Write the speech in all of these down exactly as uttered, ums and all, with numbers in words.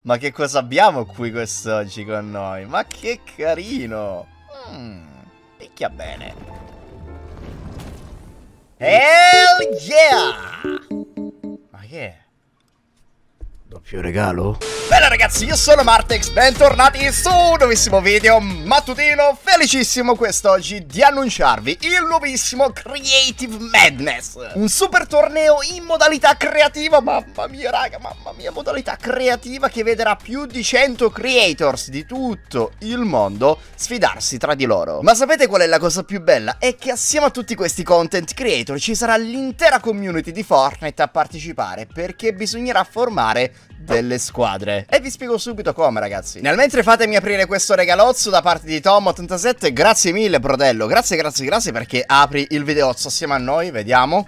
Ma che cosa abbiamo qui quest'oggi con noi? Ma che carino! Mmm, picchia bene. Hell yeah! Ma che è? Doppio regalo? Bene ragazzi, io sono Martex, bentornati su un nuovissimo video mattutino. Felicissimo quest'oggi di annunciarvi il nuovissimo Creative Madness, un super torneo in modalità creativa. Mamma mia raga, mamma mia, modalità creativa che vedrà più di cento creators di tutto il mondo sfidarsi tra di loro. Ma sapete qual è la cosa più bella? È che assieme a tutti questi content creator ci sarà l'intera community di Fortnite a partecipare, perché bisognerà formare delle squadre. E vi spiego subito come, ragazzi. Nel mentre fatemi aprire questo regalozzo da parte di Tom ottantasette. Grazie mille, brodello. Grazie, grazie, grazie, perché apri il videozzo assieme a noi. Vediamo.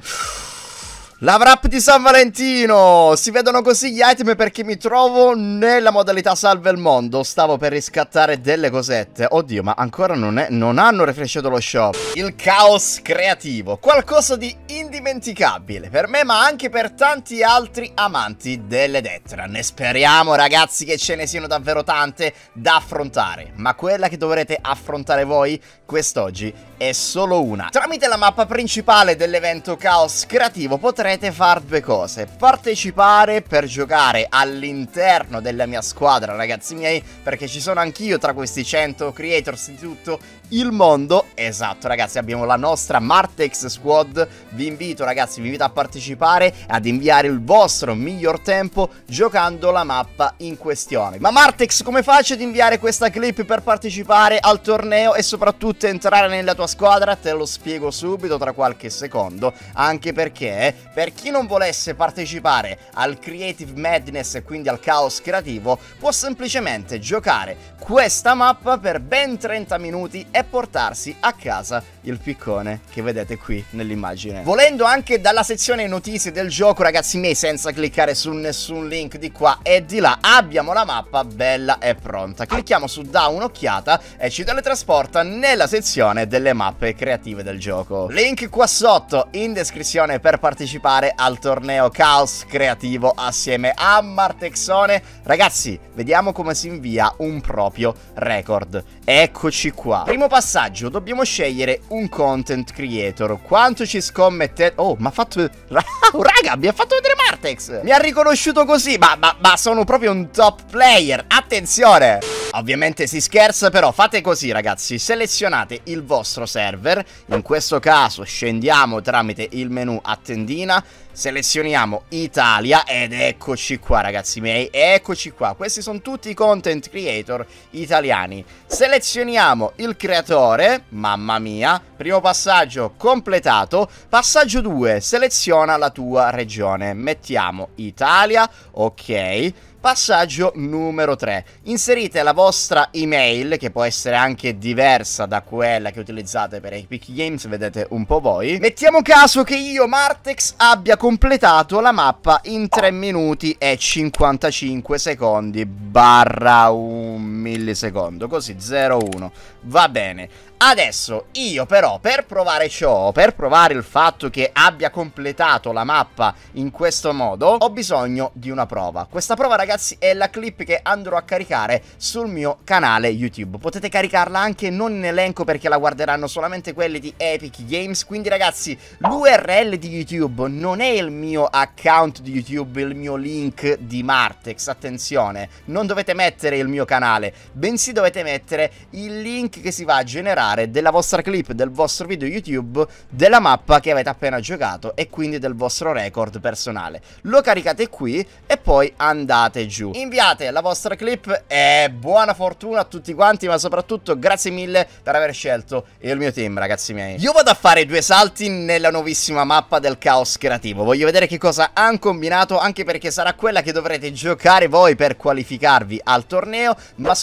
La wrap di San Valentino. Si vedono così gli item perché mi trovo nella modalità salva il mondo. Stavo per riscattare delle cosette. Oddio, ma ancora non, è, non hanno refresciato lo shop. Il caos creativo, qualcosa di indimenticabile per me, ma anche per tanti altri amanti delle Deathrun. E speriamo ragazzi che ce ne siano davvero tante da affrontare. Ma quella che dovrete affrontare voi quest'oggi è solo una. Tramite la mappa principale dell'evento caos creativo potrete fare due cose: partecipare per giocare all'interno della mia squadra, ragazzi miei, perché ci sono anch'io tra questi cento creators di tutto il mondo. Esatto ragazzi, abbiamo la nostra Martex Squad. Vi invito ragazzi, vi invito a partecipare, ad inviare il vostro miglior tempo giocando la mappa in questione. Ma Martex, come faccio ad inviare questa clip per partecipare al torneo e soprattutto entrare nella tua squadra? Te lo spiego subito tra qualche secondo, anche perché per chi non volesse partecipare al Creative Madness e quindi al caos creativo, può semplicemente giocare questa mappa per ben trenta minuti e portarsi a casa il piccone che vedete qui nell'immagine. Volendo anche dalla sezione notizie del gioco, ragazzi miei, senza cliccare su nessun link di qua e di là, abbiamo la mappa bella e pronta. Clicchiamo su da un'occhiata e ci teletrasporta nella sezione delle mappe creative del gioco. Link qua sotto in descrizione per partecipare al torneo caos creativo assieme a Martexone. Ragazzi, vediamo come si invia un proprio record. Eccoci qua. Primo passaggio, dobbiamo scegliere un content creator. Quanto ci scommettete? Oh, ma ha fatto... Oh, raga, mi ha fatto vedere Martex. Mi ha riconosciuto così. Ma, ma, ma sono proprio un top player. Attenzione. Ovviamente si scherza, però fate così ragazzi. Selezionate il vostro server. In questo caso scendiamo tramite il menu a tendina, selezioniamo Italia ed eccoci qua ragazzi miei, eccoci qua. Questi sono tutti i content creator italiani. Selezioniamo il creatore, mamma mia. Primo passaggio completato. Passaggio due, seleziona la tua regione. Mettiamo Italia, ok. Passaggio numero tre, inserite la vostra email, che può essere anche diversa da quella che utilizzate per Epic Games, vedete un po' voi. Mettiamo caso che io, Martex, abbia completato la mappa in tre minuti e cinquantacinque secondi barra un millisecondo, così zero uno, va bene. Adesso io però, per provare ciò, per provare il fatto che abbia completato la mappa in questo modo, ho bisogno di una prova. Questa prova ragazzi è la clip che andrò a caricare sul mio canale YouTube. Potete caricarla anche non in elenco perché la guarderanno solamente quelli di Epic Games. Quindi ragazzi, l'U R L di YouTube non è il mio account di YouTube, il mio link di Martex. Attenzione, non dovete mettere il mio canale, bensì dovete mettere il link che si va a generare della vostra clip, del vostro video YouTube, della mappa che avete appena giocato e quindi del vostro record personale. Lo caricate qui e poi andate giù, inviate la vostra clip e buona fortuna a tutti quanti, ma soprattutto grazie mille per aver scelto il mio team, ragazzi miei. Io vado a fare due salti nella nuovissima mappa del caos creativo. Voglio vedere che cosa hanno combinato, anche perché sarà quella che dovrete giocare voi per qualificarvi al torneo, ma soprattutto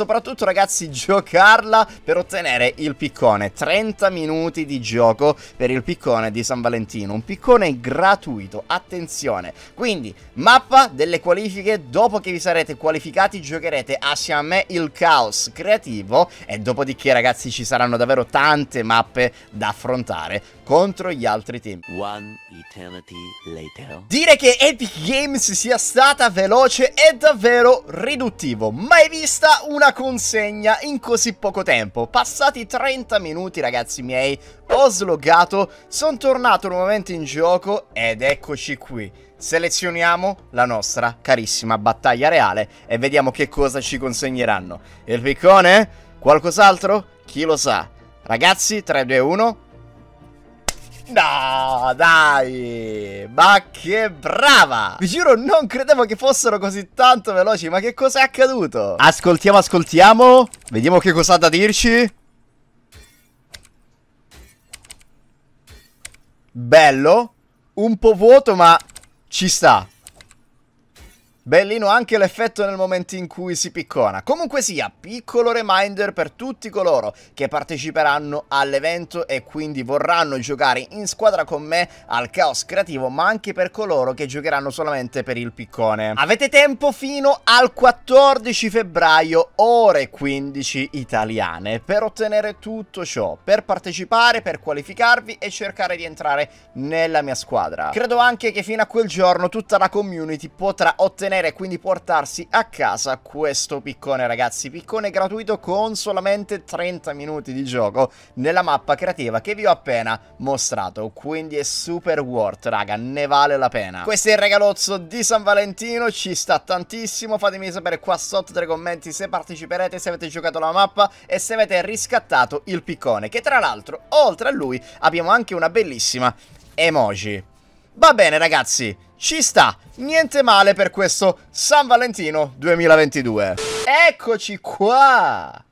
soprattutto ragazzi giocarla per ottenere il piccone. Trenta minuti di gioco per il piccone di San Valentino, un piccone gratuito, attenzione. Quindi mappa delle qualifiche, dopo che vi sarete qualificati giocherete assieme a me il caos creativo e dopodiché ragazzi ci saranno davvero tante mappe da affrontare contro gli altri team. One eternity later. Dire che Epic Games sia stata veloce è davvero riduttivo. Mai vista una consegna in così poco tempo. Passati trenta minuti ragazzi miei, ho sloggato, sono tornato nuovamente in gioco ed eccoci qui. Selezioniamo la nostra carissima battaglia reale e vediamo che cosa ci consegneranno. Il piccone? Qualcos'altro? Chi lo sa? Ragazzi, tre, due, uno. No, dai! Ma che brava! Vi giuro, non credevo che fossero così tanto veloci, ma che cosa è accaduto? Ascoltiamo, ascoltiamo. Vediamo che cosa ha da dirci. Bello. Un po' vuoto, ma ci sta. Bellino anche l'effetto nel momento in cui si piccona. Comunque sia, piccolo reminder per tutti coloro che parteciperanno all'evento e quindi vorranno giocare in squadra con me al caos creativo, ma anche per coloro che giocheranno solamente per il piccone. Avete tempo fino al quattordici febbraio, ore quindici italiane, per ottenere tutto ciò, per partecipare, per qualificarvi e cercare di entrare nella mia squadra. Credo anche che fino a quel giorno tutta la community potrà ottenere e quindi portarsi a casa questo piccone ragazzi, piccone gratuito con solamente trenta minuti di gioco nella mappa creativa che vi ho appena mostrato, quindi è super worth raga, ne vale la pena. Questo è il regalozzo di San Valentino, ci sta tantissimo, fatemi sapere qua sotto nei commenti se parteciperete, se avete giocato la mappa e se avete riscattato il piccone, che tra l'altro oltre a lui abbiamo anche una bellissima emoji. Va bene ragazzi, ci sta, niente male per questo San Valentino duemilaventidue. Eccoci qua!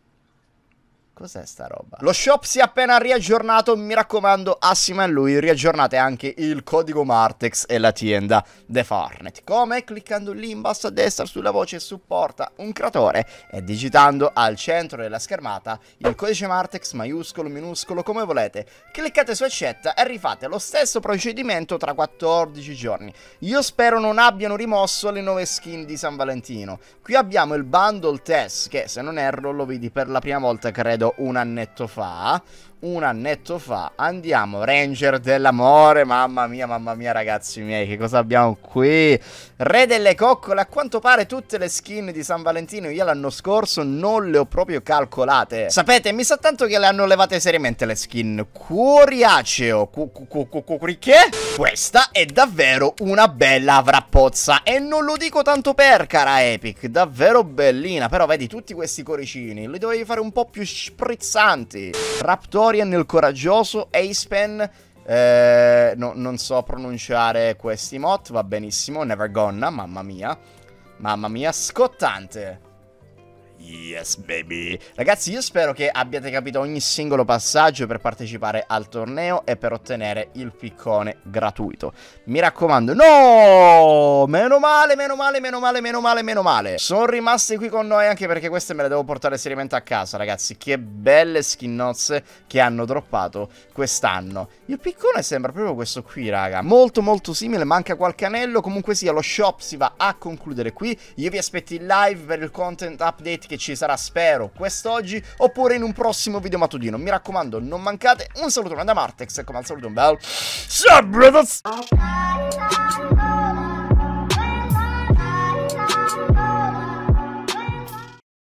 Cos'è sta roba? Lo shop si è appena riaggiornato, mi raccomando, assieme a lui riaggiornate anche il codico Martex e la tenda The Farnet. Come? Cliccando lì in basso a destra sulla voce supporta un creatore e digitando al centro della schermata il codice Martex maiuscolo, minuscolo, come volete. Cliccate su accetta e rifate lo stesso procedimento tra quattordici giorni. Io spero non abbiano rimosso le nuove skin di San Valentino. Qui abbiamo il bundle test che se non erro lo vedi per la prima volta credo un annetto fa. Un annetto fa. Andiamo, Ranger dell'amore. Mamma mia, mamma mia ragazzi miei, che cosa abbiamo qui? Re delle coccole. A quanto pare tutte le skin di San Valentino io l'anno scorso non le ho proprio calcolate. Sapete, mi sa tanto che le hanno levate seriamente le skin. Coriaceo. Che? Questa è davvero una bella avrappozza e non lo dico tanto per cara Epic, davvero bellina. Però vedi tutti questi coricini, li dovevi fare un po' più sprizzanti. Raptor il coraggioso, Acepen, eh, no, non so pronunciare questi mod, va benissimo, Never Gonna, mamma mia, mamma mia, scottante. Yes baby. Ragazzi, io spero che abbiate capito ogni singolo passaggio per partecipare al torneo e per ottenere il piccone gratuito. Mi raccomando. No! Meno male, meno male, meno male, meno male, meno male. Sono rimasti qui con noi anche perché queste me le devo portare seriamente a casa, ragazzi. Che belle skin nozze che hanno droppato quest'anno. Il piccone sembra proprio questo qui, raga. Molto molto simile, manca qualche anello. Comunque sia, lo shop si va a concludere qui. Io vi aspetto in live per il content update che ci sarà, spero, quest'oggi oppure in un prossimo video mattutino. Mi raccomando, non mancate. Un saluto da Martex e come al solito un bel ciao brothers.